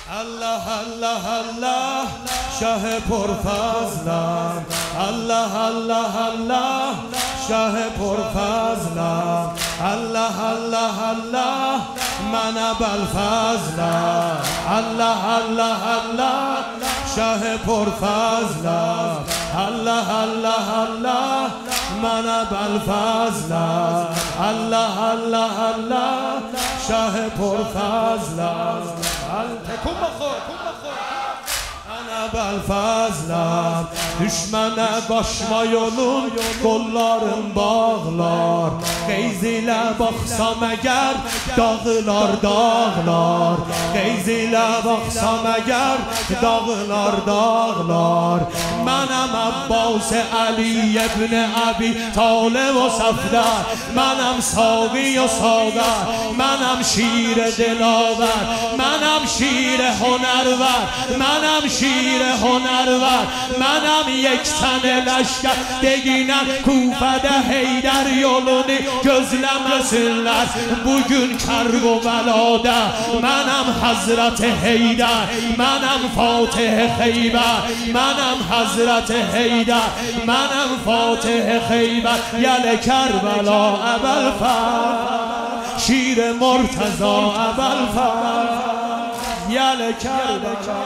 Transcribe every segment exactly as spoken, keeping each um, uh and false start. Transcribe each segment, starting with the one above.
الله الله الله شاه پرفضلم، الله الله الله شاه پرفضلم، الله الله الله من ابوالفضلم، الله الله الله شاه پرفضلم، الله الله الله من ابوالفضلم، الله الله الله شاه پرفضلم. تکون بخور Ana ابوالفضلم düşmənə başma yolun qolların bağlar, qeyz ilə baxsam əgər dağılar dağlar, qeyz ilə baxsam əgər dağılar dağlar. Mənəm Abbas Ali ibn Abi Talib o Safdar, mənəm Saqi o Saqar, mənəm şir dilaver, mənəm şir hünərver, mənəm şir hünərver, mənəm یک tane leşker deginen Kufədə Heydər yolunu gözləməsinlər. Bugün Kərbəlada mənəm Hazret Heydər, mənəm Fatih Xeybər, mənəm Hazret Heydər, mənəm Fatih Xeybər. Gələ Kərbəla ابوالفضل şir Murtəza ابوالفضل, gələ Kərbəla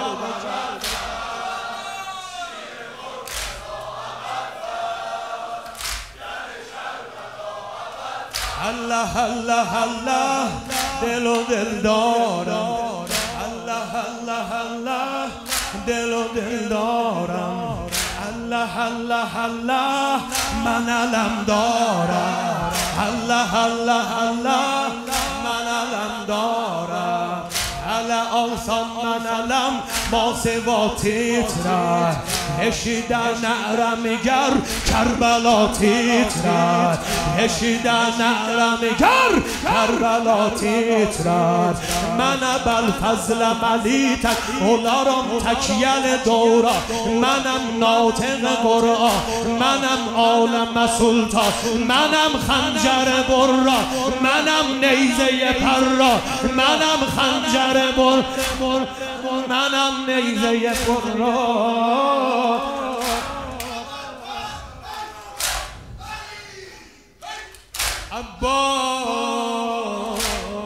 Allah Allah Allah دل و دل دارم، الله الله الله دل و دل دارم، الله الله الله من علم دارم، الله الله الله من علم دارم. على آسان من علم با سوا تیترد، کشیدن نعرمیگر کربلا تیترد، کشیدن نعرمیگر کربلا تیترد. من ابوالفضلم علی تک اولارم تکیل دورا، منم ناطق قرآن، منم عالم سلطان، منم خنجر برا، منم نیزه پرا، منم خنجر بر منم نیزه برا. عباس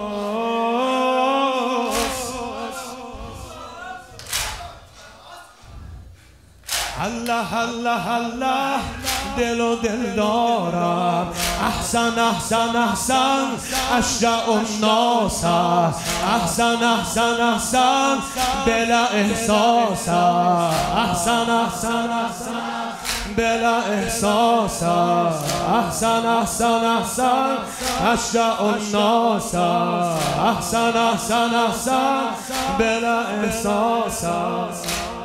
الله الله الله دل و دل دارم، احسن احسن احسن اشجع الناس، احسن احسن احسن بلا احساس، احسن احسن احسن بلا احساس، احسن احسن احسن اشجع الناس، احسن احسن احسن بلا احساس.